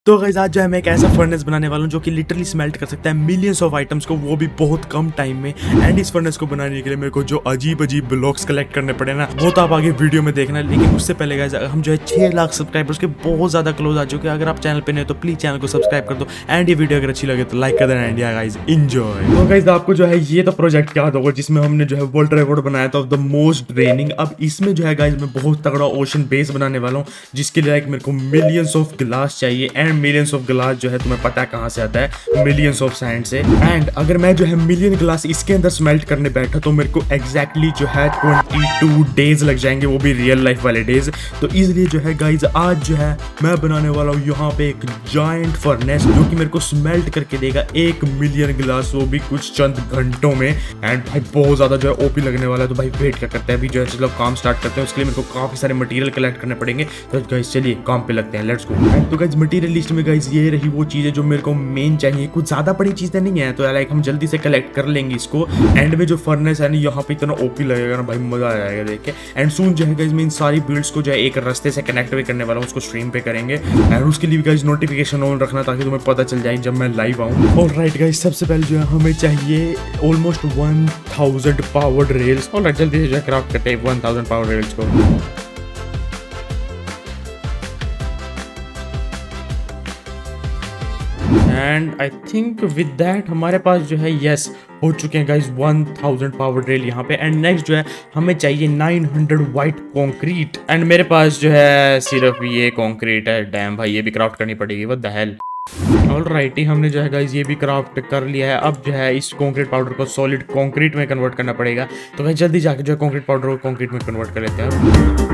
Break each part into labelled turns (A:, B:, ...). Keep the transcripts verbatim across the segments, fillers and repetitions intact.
A: तो गाइस आज जो है मैं एक ऐसा फर्नेस बनाने वाला हूँ जो कि लिटरली स्मेल्ट कर सकता है मिलियंस ऑफ आइटम्स को, वो भी बहुत कम टाइम में। एंड इस फर्नेस को बनाने के लिए मेरे को जो अजीब अजीब ब्लॉक्स कलेक्ट करने पड़े ना, वो तो आप आगे वीडियो में देखना। लेकिन उससे पहले गाइस हम जो है छह लाख सब्सक्राइबर्स के बहुत ज्यादा क्लोज आ चुके हैं। अगर आप चैनल पे नहीं तो प्लीज चैनल को सब्सक्राइब कर दो। एंड ये वीडियो अगर अच्छी लगे तो लाइक कर देना। India guys enjoy. तो गाइस आपको जो है ये तो प्रोजेक्ट याद होगा जिसमें हमने जो है वर्ल्ड रिकॉर्ड बनाया था ऑफ द मोस्ट ड्रेनिंग। अब इसमें जो है गाइस मैं बहुत तगड़ा ओशन बेस बनाने वाला हूँ, जिसके लिए लाइक मेरे को मिलियंस ऑफ ग्लास चाहिए। एंड मिलियंस ऑफ ग्लास जो है तुम्हें पता है कहां से आता है, मिलियंस ऑफ सैंड से। एंड अगर मैं जो है मिलियन ग्लास इसके अंदर स्मेल्ट करने बैठा तो मेरे को एग्जैक्टली जो है बाईस डेज लग जाएंगे, वो भी रियल लाइफ वाले डेज। तो इसलिए जो है गाइज आज जो है मैं बनाने वाला हूँ यहाँ पे एक जायंट फर्नेस जो कि मेरे को स्मेल्ट करके देगा एक मिलियन ग्लास, वो भी कुछ चंद घंटों में। एंड भाई बहुत ज्यादा जो है ओपी लगने वाला है। तो भाई वेट क्या करते हैं, अभी जो है चलो काम स्टार्ट करते हैं। उसके लिए मेरे को काफी सारे मटेरियल कलेक्ट करने पड़ेंगे। तो गाइज चलिए काम पे लगते हैं, लेट्स गो। तो गाइज मटेरियल लिस्ट में गाइज ये रही वो चीजें जो मेरे को मेन चाहिए। कुछ ज्यादा बड़ी चीजें नहीं है, तो लाइक हम जल्दी से कलेक्ट कर लेंगे इसको। एंड में जो फर्नेस है ना यहाँ पे इतना ओपी लगेगा ना भाई, मजा आ जाएगा देख के। एंड सून जो है गाइस मैं इन सारी बिल्ड्स को जो है एक रास्ते से कनेक्ट भी करने वाला हूँ, उसको स्ट्रीम पे करेंगे। एंड उसके लिए गाइस नोटिफिकेशन ऑन रखना ताकि तुम्हें पता चल जाए जब मैं लाइव आऊँ। ऑलराइट गाइस सबसे पहले जो है हमें चाहिए almost one thousand powered rails. Alright जल्दी से जो है क्राफ्ट करते हैं वन थाउजेंड पावर्ड रेल्स को। And I think with that हमारे पास जो है यस हो चुके हैं guys one thousand power rail यहाँ पे। एंड नेक्स्ट जो है हमें चाहिए nine hundred white concrete. And मेरे पास जो है सिर्फ ये कंक्रीट है। डैम भाई ये भी क्राफ्ट करनी पड़ेगी, व्हाट द हेल। ऑलराइट हमने जो है गाइज ये भी क्राफ्ट कर लिया है। अब जो है इस कंक्रीट पाउडर को सॉलिड कंक्रीट में कन्वर्ट करना पड़ेगा। तो भाई जल्दी जाके जो है कंक्रीट पाउडर को कंक्रीट में कन्वर्ट कर लेते हैं।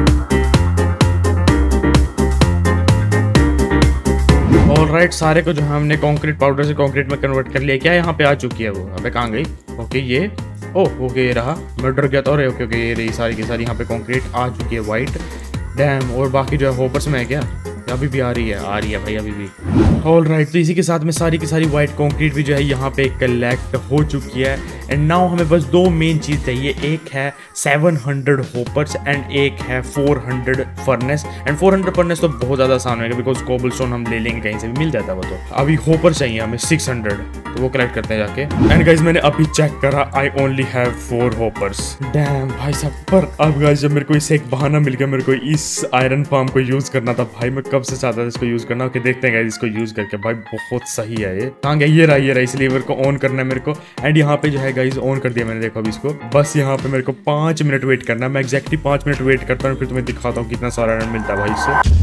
A: ऑलराइट सारे को जो है हमने कंक्रीट पाउडर से कंक्रीट में कन्वर्ट कर लिया। क्या यहाँ पे आ चुकी है वो? अबे कहाँ गई? ओके ये ओह ओके ये रहा, मैं डर गया था। और ओके ओके ये रही सारी की सारी यहाँ पे कंक्रीट आ चुकी है वाइट। डैम और बाकी जो है होपर्स में है क्या? अभी भी आ रही है, आ रही है भाई अभी भी। ऑलराइट तो इसी के साथ में सारी की सारी वाइट कंक्रीट भी जो है यहाँ पे कलेक्ट हो चुकी है। एंड नाउ हमें बस दो मेन चीज चाहिए, एक है सेवन हंड्रेड होपर्स एंड एक है four hundred furnace. And four hundred furnace तो बहुत ज्यादा आसान होगा बिकॉज कोबलस्टोन हम ले लेंगे कहीं से भी मिल जाता है वो। तो अभी होपर चाहिए हमें सिक्स हंड्रेड, तो वो कलेक्ट करते हैं जाके। एंड गाइज मैंने अभी चेक करा, I only have four hoppers. Damn भाई साहब। पर अब गाइज जब मेरे को इससे एक बहाना मिल गया, मेरे को इस आयरन फार्म को यूज करना था। भाई मैं कब से चाहता था इसको यूज करना। ओके देखते हैं गाइज इसको यूज करके। भाई बहुत सही है ये। कहाँ गया? ये रहा ये रहा, इसलिए मेरे को ऑन करना है मेरे को। एंड यहाँ पे जो है गाइज ऑन कर दिया मैंने। देखो अभी इसको बस यहाँ पे मेरे को पांच मिनट वेट करना है। मैं एक्जैक्टली पांच मिनट वेट करता हूँ, फिर तुम्हें दिखाता हूँ कितना सारा आयरन मिलता है भाई इससे।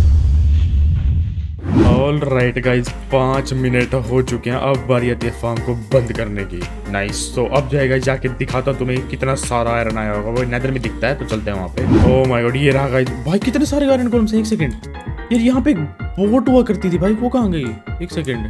A: ऑल राइट गाइज पांच मिनट हो चुके हैं। अब बारी आती है फार्म को बंद करने की। नाइस। तो अब जाएगा जाके दिखाता हूँ तुम्हें कितना सारा आयरन आया होगा। वो नेदर में दिखता है, तो चलते हैं वहाँ पे। ओह माय गॉड ये रहा गाइज। भाई कितने सारे आयरन कॉलम से। एक सेकंड यार, यहाँ पे बोट हुआ करती थी भाई, वो कहाँ गई? एक सेकंड।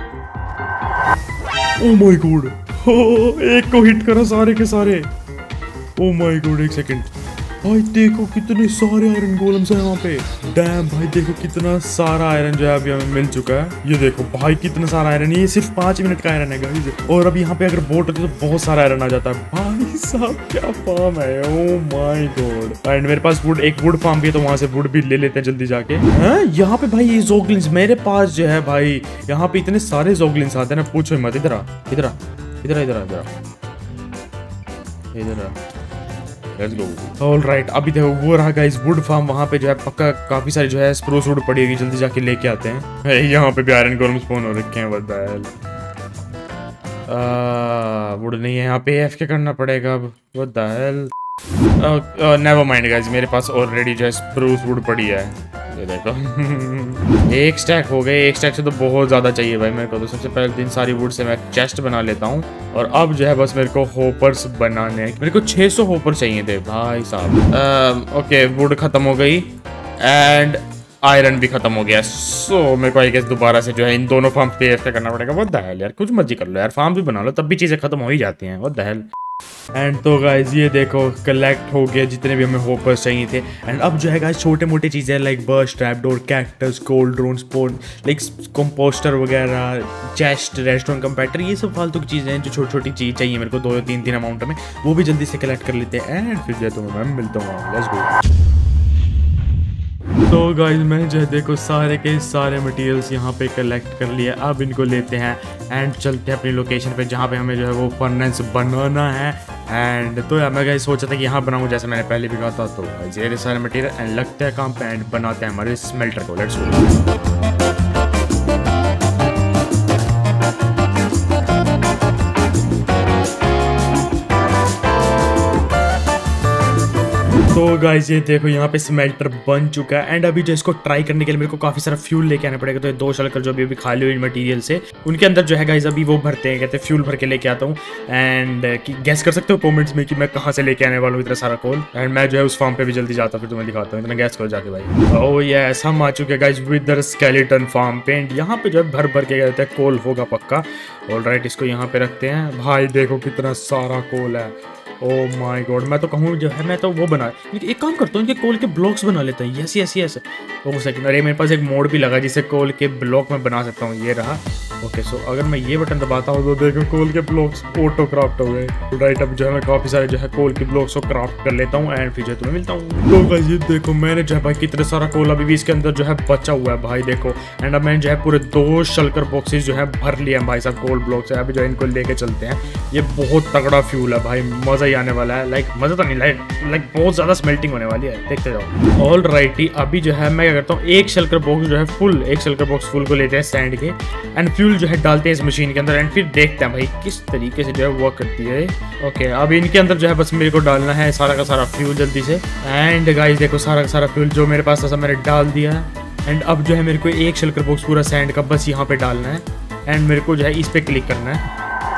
A: ओह माय गॉड एक को हिट करा सारे के सारे। ओह माय गॉड एक सेकंड। भाई देखो कितने सारे आयरन गोलम्स हैं यहाँ पे। डैम भाई देखो कितना सारा आयरन जो है अभी हमें मिल चुका है। ये देखो भाई कितना सारा आयरन। ये सिर्फ पांच मिनट का आयरन है गाइस। और अब यहाँ पे अगर बोट होती तो बहुत सारा आयरन आ जाता है। भाई साहब क्या फार्म है, ओ माय गॉड। एंड मेरे पास वुड एक वुड फार्म भी है, तो वहां से वुड भी ले लेते हैं जल्दी जाके। हाँ यहाँ पे भाई ये जोगलिन्स मेरे पास जो है भाई, यहाँ पे इतने सारे जोगलिन्स आते हैं ना, पूछो मत। इधर आ इधर आ इधर आ इधर आ इधर आ। Let's go. ऑलराइट अभी देखो वो रहा गाइस वुड फार्म। वहाँ पे जो है पक्का काफी सारी जो है स्प्रूस वुड पड़ी होगी, जल्दी जाके लेके आते हैं। यहाँ पे भी आयरन गोलम स्पॉन हो रखे हैं। What the hello. वुड नहीं है यहाँ पे, एफ के करना पड़ेगा अब। What the hell. Never mind guys मेरे पास ऑलरेडी जो है स्प्रूस वुड पड़ी है। ये देखो एक स्टैक हो गए। एक स्टैक से तो बहुत ज्यादा चाहिए भाई मेरे को। तो सबसे पहले दिन सारी वुड से मैं चेस्ट बना लेता हूँ। और अब जो है बस मेरे को होपर्स बनाने हैं। मेरे को छह सौ होपर चाहिए थे भाई साहब। ओके वुड खत्म हो गई एंड आयरन भी खत्म हो गया। सो so, मेरे को आई गेस दोबारा से जो है इन दोनों फार्म्स पे एफ करना पड़ेगा। व्हाट द हेल यार, कुछ मर्जी कर लो यार, फार्म भी बना लो तब भी चीजें खत्म हो ही जाती हैं। What the hell. एंड तो गाइज ये देखो कलेक्ट हो गया जितने भी हमें होपर्स चाहिए थे। एंड अब जो है गाइज छोटे मोटे चीज़ें like burst, trapdoor, cactus, cold drone, spawn, like composter वगैरह, चेस्ट, रेस्टोरेंट कंपैक्टर, ये सब फालतू की चीज़ें हैं जो छोटी छोटी चीज़ चाहिए मेरे को दो या तीन तीन अमाउंट में, वो भी जल्दी से कलेक्ट कर लेते हैं। एंड फिर जो है तो मैं मिलता हूँ। Let's go. तो गाइस मैंने जो है देखो सारे के सारे मटेरियल्स यहाँ पे कलेक्ट कर लिया। अब इनको लेते हैं एंड चलते हैं अपनी लोकेशन पे जहाँ पे हमें जो है वो फर्नेस बनाना है। एंड तो यार मैं गाइस सोचा था कि यहाँ बनाऊँ जैसे मैंने पहले भी कहा था। तो ये सारे मटेरियल एंड लगते हैं काम पे एंड बनाते हैं हमारे स्मेल्टर को। Let's go. तो गाइस ये देखो यहाँ पे स्मेल्टर बन चुका है एंड अभी जो इसको ट्राई करने के लिए मेरे को काफी सारा फ्यूल लेके आना पड़ेगा। तो ये दो शलकर जो अभी अभी खाली हुई मटेरियल से उनके अंदर जो है गाइस अभी वो भरते हैं, कहते हैं फ्यूल भर के लेके आता हूँ। एंड गैस कर सकते हो कमेंट्स में कि मैं कहाँ से लेके आने वाला हूँ इतना सारा कोल। एंड मैं जो है उस फार्म पे भी जल्दी जाता हूँ, फिर तुम्हें दिखाता हूँ। इतना गैस करो जाके भाई। ओह यस हम आ चुके हैं गाइस विद स्केलेटन फार्म पे एंड यहाँ पे जो है भर भर के कहते हैं कोल होगा पक्का। ऑलराइट इसको यहाँ पे रखते हैं। भाई देखो कितना सारा कोल है। ओह माय गॉड मैं तो कहूँ जो है मैं तो वो बना एक काम करता हूँ इनके कोल के ब्लॉक्स बना लेता हूँ। यस यस यस वो सेकंड। अरे मेरे पास एक मोड भी लगा जिससे कोल के ब्लॉक में बना सकता हूँ। ये रहा। ओके सो अगर मैं ये बटन दबाता हूँ तो देखो कोल के ब्लॉक्स ऑटो क्राफ्ट हो गए। राइट अब जो है मैं काफ़ी सारे जो है कोल के ब्लॉक्स को क्राफ्ट कर लेता हूँ एंड फिर जो तुम्हें मिलता हूँ। तो गाइस ये देखो मैंने जो है भाई कितना सारा कोल अभी भी इसके अंदर जो है बचा हुआ है भाई देखो। एंड अब मैंने जो है पूरे दो शलकर बॉक्सेस जो है भर लिए हैं भाई साहब कोल ब्लॉक से। अभी जो इनको लेके चलते हैं। ये बहुत तगड़ा फ्यूल है भाई, मज़ा ही आने वाला है। लाइक मज़ा तो नहीं लाइक लाइक बहुत ज़्यादा स्मेल्टिंग होने वाली है, देखते जाओ। ऑल राइटी अभी जो है मैं क्या करता हूँ एक शलकर बॉक्स जो है फुल एक शलकर बॉक्स फुल को लेते हैं सैंड के एंड फ्यूल जो है डालते हैं इस मशीन के अंदर एंड फिर देखते हैं भाई किस तरीके से जो है वर्क करती है। ओके अब इनके अंदर जो है बस मेरे को डालना है सारा का सारा फ्यूल जल्दी से। एंड गाइस देखो सारा का सारा फ्यूल जो मेरे पास था सब मैंने डाल दिया है। एंड अब जो है मेरे को एक शलकर बॉक्स पूरा सैंड का बस यहाँ पे डालना है एंड मेरे को जो है इस पे क्लिक करना है।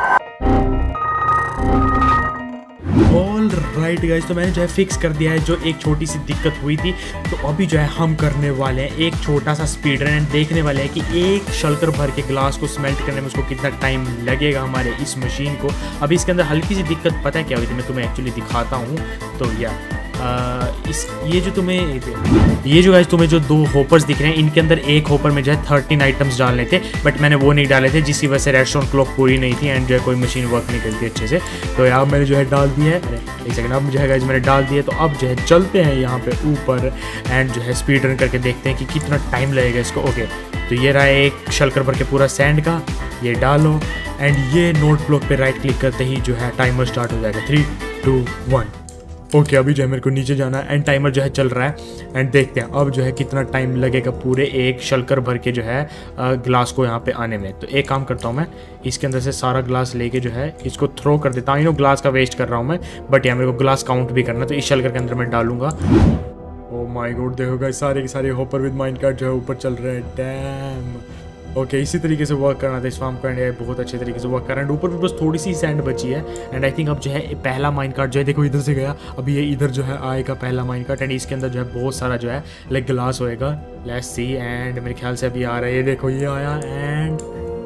A: ऑल राइट गाइस तो मैंने जो है फिक्स कर दिया है जो एक छोटी सी दिक्कत हुई थी। तो अभी जो है हम करने वाले हैं एक छोटा सा स्पीड रन, देखने वाले हैं कि एक शलकर भर के ग्लास को स्मेल्ट करने में उसको कितना टाइम लगेगा हमारे इस मशीन को। अभी इसके अंदर हल्की सी दिक्कत पता है क्या हुई थी, मैं तुम्हें एक्चुअली दिखाता हूँ। तो या आ, इस ये जो तुम्हें ये जो गाइस तुम्हें जो दो होपर्स दिख रहे हैं इनके अंदर एक होपर में जो है थर्टीन आइटम्स डालने थे बट मैंने वो नहीं डाले थे जिसकी वजह से रेस्टोरेंट क्लॉक पूरी नहीं थी एंड जो है कोई मशीन वर्क नहीं करती अच्छे से। तो यहाँ मैंने जो है डाल दिया है। एक सेकंड अब जो है गाइस मैंने डाल दिया। तो अब जो है चलते हैं यहाँ पे ऊपर एंड जो है स्पीड रन करके देखते हैं कि कितना टाइम लगेगा इसको। ओके तो ये रहा एक शलकर भर के पूरा सैंड का, ये डालो एंड ये नोट ब्लॉक पे राइट क्लिक करते ही जो है टाइमर स्टार्ट हो जाएगा। Three to one. ओके अभी जो है मेरे को नीचे जाना है एंड टाइमर जो है चल रहा है एंड देखते हैं अब जो है कितना टाइम लगेगा पूरे एक शलकर भर के जो है ग्लास को यहाँ पे आने में। तो एक काम करता हूँ मैं इसके अंदर से सारा ग्लास लेके जो है इसको थ्रो कर देता हूँ। यू नो ग्लास का वेस्ट कर रहा हूँ मैं बट यहाँ मेरे को ग्लास काउंट भी करना है तो इस शलकर के अंदर मैं डालूंगा। ओ माय गॉड देखो गाइस सारे के सारे होपर विद माइनकार्ट जो है ऊपर चल रहे हैं। डैम ओके okay, इसी तरीके से वर्क करना था इस फार्म का एंड बहुत अच्छे तरीके से वर्क कर रहा है। ऊपर भी बस थोड़ी सी सैंड बची है एंड आई थिंक अब जो है पहला माइन कार्ट जो है देखो इधर से गया, अभी ये इधर जो है आएगा पहला माइन कार्ट एंड इसके अंदर जो है बहुत सारा जो है लाइक ग्लास होएगा। लेट्स सी एंड मेरे ख्याल से अभी आ रहा है, ये देखो ये आया एंड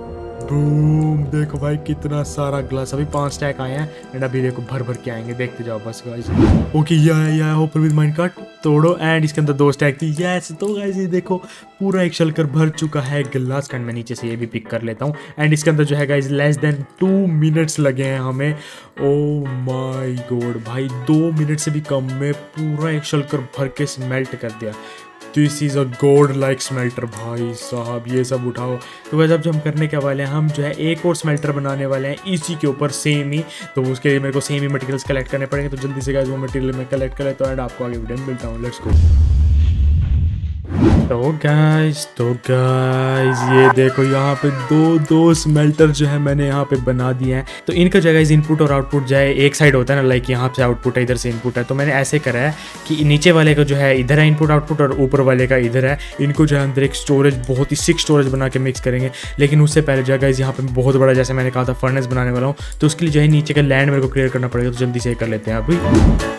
A: बूम देखो भाई कितना सारा ग्लास। अभी पांच स्टैक आए हैं एंड अभी देखो भर भर के आएंगे, देखते जाओ बस गाइस। ओके ये आया ये आया होपर विद माइन कार्ट तोड़ो एंड इसके अंदर दो स्टैक थी। यस तो गाइस ये देखो पूरा एक शलकर भर चुका है ग्लास का। मैं नीचे से ये भी पिक कर लेता हूँ एंड इसके अंदर जो है guys less than two minutes लगे हैं हमें। ओ माय गॉड भाई दो मिनट से भी कम में पूरा एक शलकर भर के स्मेल्ट कर दिया। This is a god like smelter भाई साहब, ये सब उठाओ। तो वैसे अब जो हम करने के वाले हैं हम जो है एक और स्मेल्टर बनाने वाले हैं इसी के ऊपर सेम ही। तो उसके लिए मेरे को सेम ही मटेरियल्स कलेक्ट करने पड़ेंगे। तो जल्दी से गाइस वो मटेरियल मैं कलेक्ट कर लेता हूँ एंड आपको आगे वीडियो में मिलता हूँ। Let's go. तो गाइस तो गाइस ये देखो यहाँ पे दो दो स्मेल्टर जो है मैंने यहाँ पे बना दिए हैं। तो इनका जो गाइस इनपुट और आउटपुट जो है एक साइड होता है ना, लाइक यहाँ से आउटपुट है इधर से इनपुट है। तो मैंने ऐसे करा है कि नीचे वाले का जो है इधर है इनपुट आउटपुट और ऊपर वाले का इधर है। इनको जो है अंदर एक स्टोरेज बहुत ही सिक स्टोरेज बना के मिक्स करेंगे। लेकिन उससे पहले जो है गाइस यहाँ पे बहुत बड़ा जैसे मैंने कहा था फर्नेस बनाने वाला हूँ। तो उसके लिए जो है नीचे का लैंड मेरे को क्लियर करना पड़ेगा। तो जल्दी से कर लेते हैं अभी।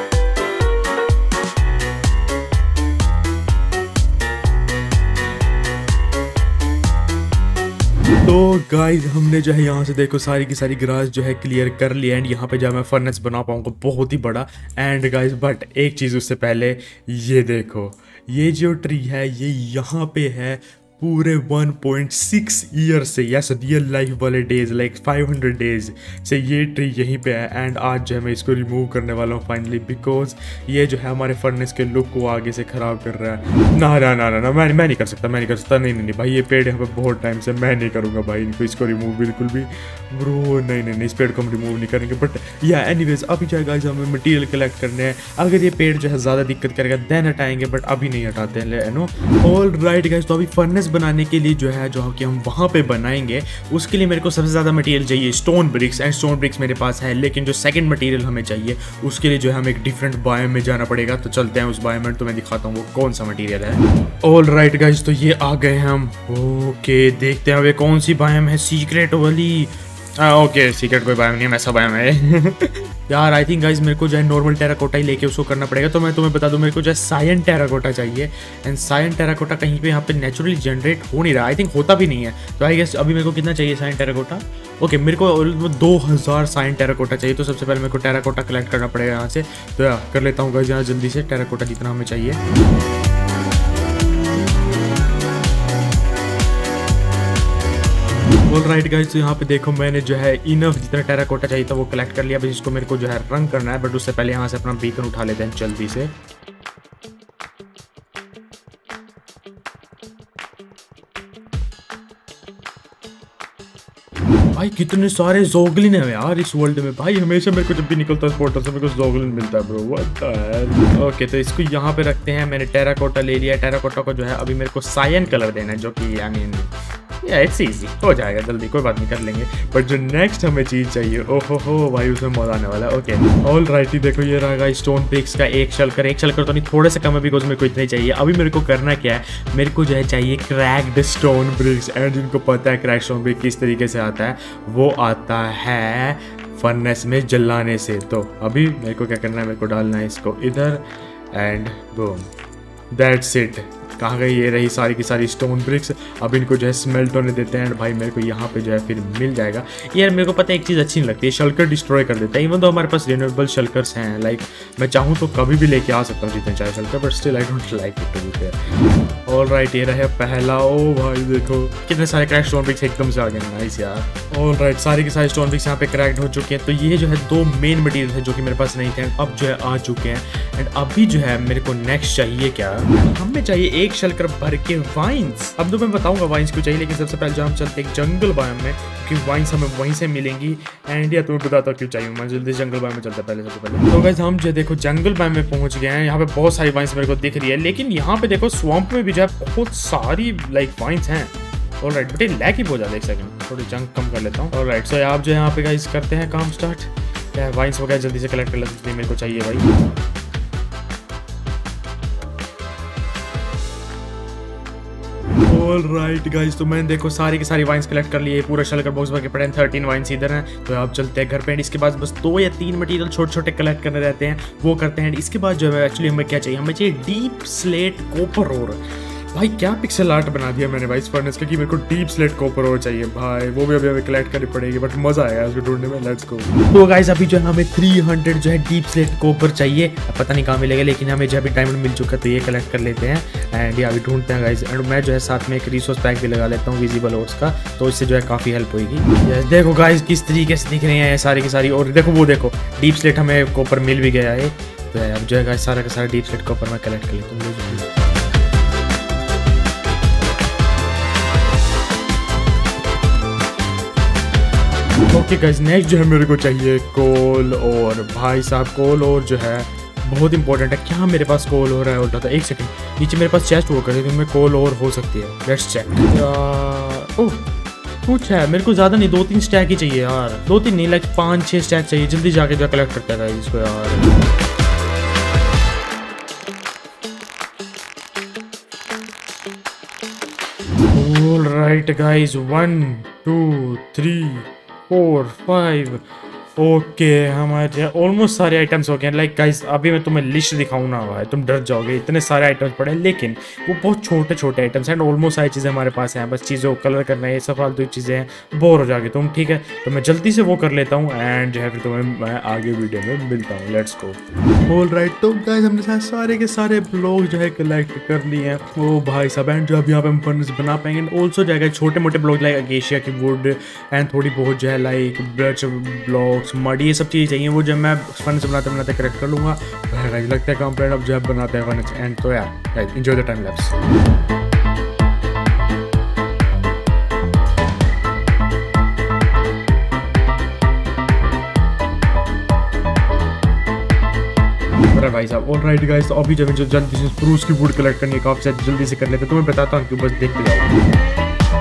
A: तो गाइस हमने जो है यहाँ से देखो सारी की सारी ग्रास जो है क्लियर कर लिया एंड यहाँ पे जब मैं फर्नेस बना पाऊँगा बहुत ही बड़ा। एंड गाइस बट एक चीज़ उससे पहले ये देखो ये जो ट्री है ये यहाँ पे है पूरे वन पॉइंट सिक्स ईयर से, यस रियल लाइफ वाले days like five hundred days से ये ट्री यहीं पे है। एंड आज जो है मैं इसको रिमूव करने वाला हूँ फाइनली, बिकॉज ये जो है हमारे फर्नेस के लुक को आगे से ख़राब कर रहा है। ना ना ना ना ना मैं मैं नहीं कर सकता, मैं नहीं कर सकता, नहीं नहीं नहीं भाई, ये पेड़ यहाँ पे बहुत टाइम से, मैं नहीं करूँगा भाई इनको, इसको रिमूव बिल्कुल भी ब्रो, नहीं नहीं नहीं इस पेड़ को हम रिमूव नहीं करेंगे। बट या एनीवेज अभी जो है गाइस हमें मटेरियल कलेक्ट करने हैं, अगर ये पेड़ जो है ज़्यादा दिक्कत करेगा देन हटाएंगे, बट अभी नहीं हटाते हैं नो। ऑल राइट गाइस, तो अभी फर्नेस बनाने के लिए जो है जो कि हम वहाँ पे बनाएंगे उसके लिए मेरे को सबसे ज़्यादा मटेरियल चाहिए stone bricks, and stone bricks मेरे पास है, लेकिन जो सेकंड मटेरियल हमें चाहिए उसके लिए जो है हमें एक डिफरेंट बायोम में जाना पड़ेगा। तो चलते हैं उस बायोम में, तो मैं दिखाता हूँ वो कौन सा मटेरियल है। ऑल राइट गाइस, तो ये आ गए हैं हम। ओके देखते हैं वे कौन सी बायोम है, सीक्रेट वाली। ओके सीक्रेट कोई बायोम नहीं है, ऐसा बायोम है यार। आई थिंक गाइज मेरे को जो है नॉर्मल टेराकोटा ही लेके उसको करना पड़ेगा। तो मैं तुम्हें बता दूं मेरे को जो है सायन टेराकोटा चाहिए, एंड सायन टेराकोटा कहीं पे यहाँ पे नेचुरली जनरेट हो नहीं रहा, आई थिंक होता भी नहीं है। तो आई गेस अभी मेरे को कितना चाहिए सायन टेराकोटा, ओके मेरे को दो हज़ार सायन टेराकोटा चाहिए। तो सबसे पहले मेरे को टेराकोटा कलेक्ट करना पड़ेगा यहाँ से। तो यार कर लेता हूँ गाइज यहाँ जल्दी से टेराकोटा जितना हमें चाहिए। ऑल राइट गाइस, तो यहाँ पे देखो मैंने जो है इनफ जितना टेराकोटा चाहिए था वो कलेक्ट कर लिया। बस इसको मेरे को जो है रंग करना है, बट उससे पहले यहाँ से अपना बीकन उठा लेते हैं जल्दी से। भाई कितने सारे जोगलिन है यार इस वर्ल्ड में भाई, हमेशा मेरे को जब भी निकलता है पोर्टल से मेरे को जोगलिन मिलता है bro, what the hell. Okay तो इसको यहाँ पे रखते हैं, मैंने टेराकोटा ले लिया। टेराकोटा को जो है अभी मेरे को सायन कलर देना है, जो कि आई मीन या इट्स इजी हो जाएगा जल्दी, कोई बात नहीं कर लेंगे। बट जो नेक्स्ट हमें चीज़ चाहिए, ओहो हो भाई उसमें मजा आने वाला है। ओके ऑल राइट, देखो ये रहा स्टोन ब्रिक्स का एक शलकर, एक शलकर तो नहीं थोड़े से कम है बिकॉज मेरे को इतने चाहिए। अभी मेरे को करना क्या है, मेरे को जो है चाहिए क्रैक्ड स्टोन ब्रिक्स, एंड जिनको पता है क्रैक्ड स्टोन ब्रिक किस तरीके से आता है, वो आता है फर्नेस में जलाने से। तो अभी मेरे को क्या करना है, मेरे को डालना है इसको इधर एंड बूम, दैट्स इट। कहाँ गई, ये रही सारी की सारी स्टोन ब्रिक्स। अब इनको जो है स्मेल्ट होने देते हैं, भाई मेरे को यहाँ पे जो है फिर मिल जाएगा। यार मेरे को पता है एक चीज़ अच्छी नहीं लगती है, शल्कर डिस्ट्रॉय कर देता है। इवन तो हमारे पास रिन्यूएबल शल्कर्स हैं, लाइक मैं चाहूँ तो कभी भी लेके आ सकता हूँ जितने चाहे shulker, but still I don't like it to be fair. All right, ये रहे पहला। ओ भाई देखो कितने सारे क्रैक स्टोन ब्रिक्स एकदम से आ गए, नाइस यार। ऑल राइट, सारी की सारी स्टोन ब्रिक्स यहाँ पे क्रैक्ड हो चुके हैं। तो ये जो है दो मेन मटीरियल है जो कि मेरे पास नहीं थे, अब जो है आ चुके हैं। एंड अभी जो है मेरे को नेक्स्ट चाहिए क्या, हमें चाहिए एक शल्कर भर के वाइन्स। अब तो मैं बताऊंगा वाइन्स क्यों चाहिए, लेकिन सबसे पहले जो हम चलते हैं जंगल बायोम में, क्योंकि वाइन्स हमें वहीं से मिलेंगी। एंड या तुम्हें बताता क्यों चाहिए, मैं जल्दी जंगल बायोम में चलता पहले सबसे पहले। तो गाइस हम जो देखो जंगल बायोम में पहुंच गए हैं, यहाँ पे बहुत सारी वाइन्स मेरे को दिख रही है, लेकिन यहाँ पे देखो स्वैम्प में भी जो है बहुत सारी लाइक वाइन्स हैं। ऑल राइट, बट ये लैग ही बहुत ज़्यादा, एक सेकंड थोड़ी जंग कम कर लेता हूँ। ऑल राइट, सो आप जो यहाँ पे गाइस करते हैं काम स्टार्ट, वाइन्स वगैरह जल्दी से कलेक्ट कर लेते हैं, मेरे को चाहिए भाई। ऑल राइट गाइस, तो मैंने देखो सारी की सारी वाइन्स कलेक्ट कर लिए, पूरा शलकर बॉक्स भर के पड़े हैं, थर्टीन वाइन्स इधर हैं। तो आप चलते हैं घर पे, इसके बाद बस दो या तीन मटेरियल छोटे छोटे कलेक्ट करने रहते हैं, वो करते हैं। इसके बाद जो है एक्चुअली हमें क्या चाहिए, हमें चाहिए डीप स्लेट कॉपर ओर। भाई क्या पिक्सल आर्ट बना दिया मैंने भाई इस फर्नेस का कि मेरे को डीप स्लेट कॉपर ओर चाहिए भाई, वो भी अभी हमें कलेक्ट करनी पड़ेगी, बट मजा आएगा उसको ढूंढने में। Let's go. तो गाइस अभी जो है हमें तीन सौ जो है डीप स्लेट कॉपर चाहिए, पता नहीं कहाँ मिलेगा, लेकिन हमें जो अभी डायमंड मिल चुका है तो ये कलेक्ट कर लेते हैं। एंड ये अभी ढूंढते हैं गाइस, एंड मैं जो है साथ में एक रिसोर्स पैक भी लगा लेता हूँ विजिबल ओर्स का, तो इससे जो है काफ़ी हेल्प होगी। देखो गाइस किस तरीके से दिख रहे हैं सारी की सारी, और देखो वो देखो डीप स्लेट हमें कॉपर मिल भी गया है। तो अब जो है गाइस सारा का सारा डीप स्लेट कॉपर मैं कलेक्ट कर लेता हूँ। ओके गाइस, नेक्स्ट जो है मेरे को चाहिए कोल और, भाई साहब कोल और जो है बहुत इंपॉर्टेंट है। क्या मेरे पास कोल हो रहा है उल्टा, था एक सेकंड नीचे मेरे पास चेस्ट वो कर तो में कोल और हो सकती है, लेट्स चेक। ओह कुछ है, मेरे को ज़्यादा नहीं, दो तीन स्टैक ही चाहिए यार, दो तीन नहीं लाइक पाँच छः स्टैक चाहिए। जल्दी जाके जो कलेक्ट करता है गाइस इसको यार। All right guys, one two three four five okay हमारे ऑलमोस्ट सारे आइटम्स हो गए। लाइक गाइस अभी मैं तुम्हें लिस्ट दिखाऊँ ना भाई तुम डर जाओगे, इतने सारे आइटम्स पड़े हैं, लेकिन वो बहुत छोटे छोटे आइटम्स हैं एंड ऑलमोस्ट सारी चीज़ें हमारे पास हैं। बस चीज़ों को कलर करना है, ये सब फालतू चीज़ें हैं, बोर हो जाओगे तुम। ठीक है तो मैं जल्दी से वो कर लेता हूँ एंड जो है फिर तुम्हें मैं आगे वीडियो में मिलता हूँ। Let's go. ऑल राइट तो गाइस हमने सारे के सारे ब्लॉक जो है कलेक्ट कर लिए हैं। ओ भाई सब एंड जो अब यहाँ पे हम फर्नेस बना पाएंगे एंड ऑल्सो जाएगा छोटे मोटे ब्लॉक लाइक अकेशिया की वुड एंड थोड़ी बहुत जो है लाइक ब्रश ब्लॉक्स मड, ये सब चीज़ें चाहिए। वो जब मैं फर्नेस बनाते बनाते करेक्ट कर लूँगा। लगता है कंप्लीट अब जब बनाते हैं फर्नेस एंड तो यार एंजॉय द टाइम लैप्स। भाई साहब ऑल राइट गाइस तो अभी जब जो जल्दी से स्प्रूस की वुड कलेक्ट करनी है काफ़ी जल्दी से कर लेते हैं। तो मैं बताता हूँ कि बस देखते जाओ।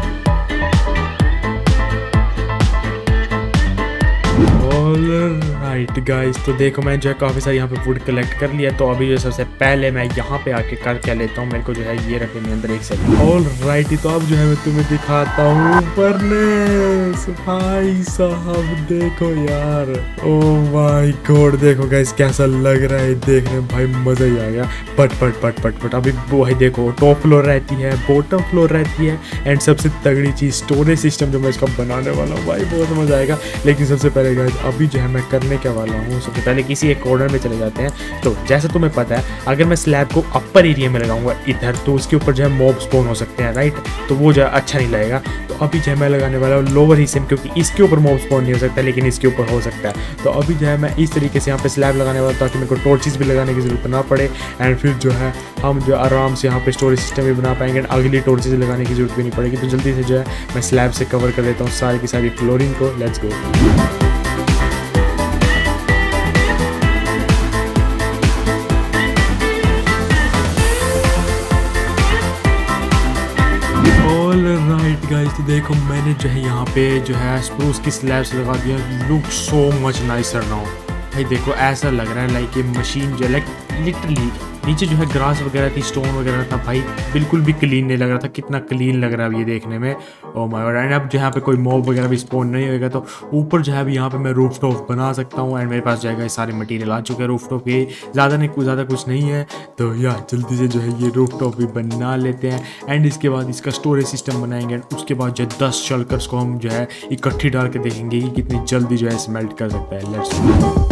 A: राइट गाइस तो देखो मैं जो है काफ़ी सारी यहाँ पे वुड कलेक्ट कर लिया। तो अभी जो सबसे पहले मैं यहाँ पे आके कर क्या लेता हूँ, मेरे को जो है ये रखे मेरे अंदर एक सेकंड। ऑल राइट तो अब जो है मैं तुम्हें दिखाता हूँ फर्नेस। भाई साहब देखो यार, ओ माय गॉड देखो गाइस कैसा लग रहा है देखने में, भाई मज़ा ही आ गया। पट पट पट पट पट अभी वो है देखो टॉप फ्लोर रहती है, बॉटम फ्लोर रहती है एंड सबसे तगड़ी चीज़ स्टोरेज सिस्टम जो मैं इसका बनाने वाला हूँ। भाई बहुत मज़ा आएगा। लेकिन सबसे पहले गाइस अभी जो है मैं करने क्या वाला हूँ, सबसे पहले किसी एक कॉर्नर में चले जाते हैं। तो जैसे तुम्हें पता है अगर मैं स्लैब को अपर एरिया में लगाऊंगा इधर तो उसके ऊपर जो है मॉब स्पॉन हो सकते हैं राइट, तो वो जो है अच्छा नहीं लगेगा। तो अभी जो है मैं लगाने वाला हूँ लोअर हिस्से में, क्योंकि इसके ऊपर मॉब स्पॉन नहीं हो सकता लेकिन इसके ऊपर हो सकता है। तो अभी जो है मैं इस तरीके से यहाँ पे स्लैब लगाने वाला ताकि मेरे को टॉर्चेस भी लगाने की जरूरत ना पड़े एंड फिर जो है हम जो आराम से यहाँ पे स्टोरेज सिस्टम भी बना पाएंगे एंड अगली टॉर्चेस लगाने की जरूरत भी नहीं पड़ेगी। तो जल्दी से जो है मैं स्लैब से कवर कर देता हूँ सारी की सारी फ्लोरिंग को। Let's go. राइट गाइस तो देखो मैंने जो है यहाँ पे जो है स्प्रूस की स्लैब्स लगा दिया। Look so much nicer now. भाई देखो ऐसा लग रहा है लाइक ये मशीन जो लाइक लिटरली नीचे जो है ग्रास वगैरह थी, स्टोन वगैरह था, भाई बिल्कुल भी क्लीन नहीं लग रहा था। कितना क्लीन लग रहा है ये देखने में। ओह माय गॉड। एंड अब जो यहाँ पे कोई मॉब वगैरह भी स्पॉन नहीं होगा तो ऊपर जो है अभी यहाँ पे मैं रूफ टॉप बना सकता हूँ एंड मेरे पास जाएगा ये सारे मटेरियल आ चुके हैं रूफ टॉप के। ज़्यादा नहीं ज़्यादा कुछ नहीं है तो यार जल्दी से जो है ये रूफ टॉप भी बना लेते हैं एंड इसके बाद इसका स्टोरेज सिस्टम बनाएंगे एंड उसके बाद जो है दस शल्कर्स को हम जो है इकट्ठी डाल के देखेंगे कि कितनी जल्दी जो है स्मेल्ट कर सकता है। लेट्स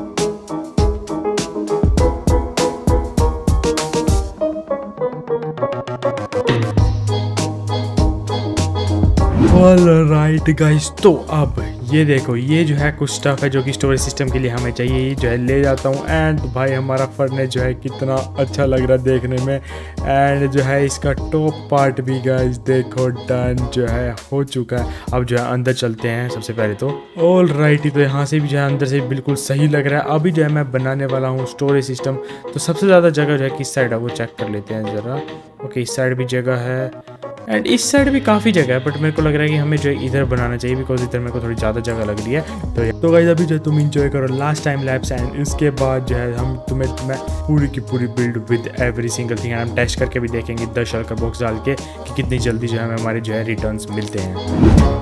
A: ऑल राइट गाइस तो अब ये देखो ये जो है कुछ स्टफ है जो कि स्टोरेज सिस्टम के लिए हमें चाहिए, ये जो है ले जाता हूँ एंड भाई हमारा फर्नेस जो है कितना अच्छा लग रहा है देखने में एंड जो है इसका टॉप पार्ट भी गाइस देखो डन जो है हो चुका है। अब जो है अंदर चलते हैं सबसे पहले तो। ऑल राइट तो यहाँ से भी जो है अंदर से बिल्कुल सही लग रहा है। अभी जो है मैं बनाने वाला हूँ स्टोरेज सिस्टम। तो सबसे ज़्यादा जगह जो है किस साइड है वो चेक कर लेते हैं ज़रा। ओके इस साइड भी जगह है एंड इस साइड भी काफ़ी जगह है बट मेरे को लग रहा है कि हमें जो है इधर बनाना चाहिए बिकॉज इधर मेरे को थोड़ी ज़्यादा जगह लग रही है। तो तो गाइस अभी जो तुम इंजॉय करो लास्ट टाइम लैब्स एंड इसके बाद जो है हम तुम्हें मैं पूरी की पूरी build with every single thing हम टेस्ट करके भी देखेंगे दस शल्कर बॉक्स डाल के कि कितनी जल्दी जो है हमें हमारे जो है रिटर्न्स मिलते हैं।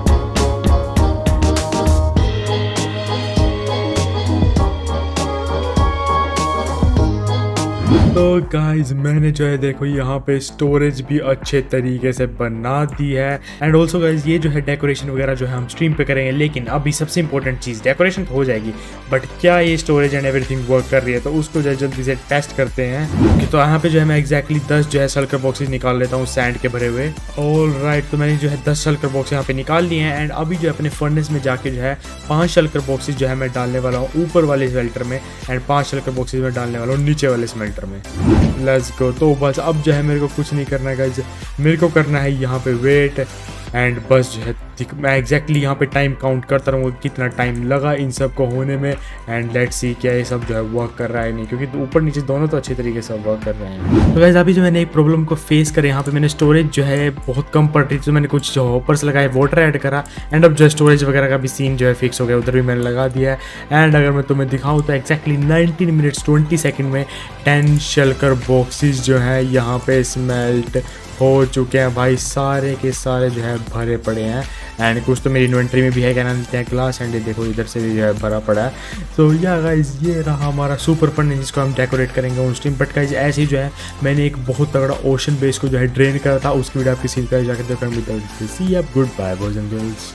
A: तो गाइज मैंने जो है देखो यहाँ पे स्टोरेज भी अच्छे तरीके से बना दी है एंड ऑल्सो गाइज ये जो है डेकोरेशन वगैरह जो है हम स्ट्रीम पे करेंगे। लेकिन अभी सबसे इंपॉर्टेंट चीज़ डेकोरेशन तो हो जाएगी बट क्या ये स्टोरेज एंड एवरीथिंग वर्क कर रही है तो उसको जो है जल्दी से टेस्ट करते हैं। ओके तो यहाँ पे जो है मैं एक्जैक्टली दस जो है शल्कर बॉक्सेस निकाल लेता हूँ सैंड के भरे हुए। ऑल राइट तो मैंने जो है दस शल्कर बॉक्स यहाँ पे निकाल लिए हैं एंड अभी जो है अपने फर्नेस में जाके जो है पाँच शल्कर बॉक्सेस जो है मैं डालने वाला हूँ ऊपर वाले स्मेल्टर में एंड पाँच शल्कर बॉक्सेस में डालने वाला हूँ नीचे वाले स्मेल्टर में। Let's go. तो बस अब जो है मेरे को कुछ नहीं करना है गाइस, मेरे को करना है यहाँ पे वेट एंड बस जो है मैं एग्जैक्टली यहाँ पे टाइम काउंट करता रहूँगा कितना टाइम लगा इन सब को होने में एंड लेट्स सी क्या ये सब जो है वर्क कर रहा है नहीं, क्योंकि ऊपर नीचे दोनों तो अच्छे तरीके से वर्क कर रहे हैं। तो गाइस अभी जो मैंने एक प्रॉब्लम को फेस करें यहाँ पे मैंने स्टोरेज जो है बहुत कम पड़ रही थी तो मैंने कुछ जो हॉपर्स लगाए वाटर ऐड करा एंड अब जो स्टोरेज वगैरह का भी सीन जो है फिक्स हो गया, उधर भी मैंने लगा दिया है एंड अगर मैं तुम्हें दिखाऊँ तो exactly nineteen minutes twenty second में टेन शल्कर बॉक्सेस जो है यहाँ पे स्मेल्ट हो चुके हैं भाई, सारे के सारे जो है भरे पड़े हैं एंड कुछ तो मेरी इन्वेंट्री में भी है, क्या नाम लेते हैं, ग्लास। एंड देखो इधर से भी जो है भरा पड़ा है। तो या गाइज ये रहा हमारा सुपर फर्नेस जिसको हम डेकोरेट करेंगे उस टाइम। बट गाइज ऐसे ही जो है मैंने एक बहुत तगड़ा ओशन बेस को जो है ड्रेन करा था, उसकी वीडियो आपकी सीन कर जाकर देखकर मिलता है। सी अब goodbye boys and girls.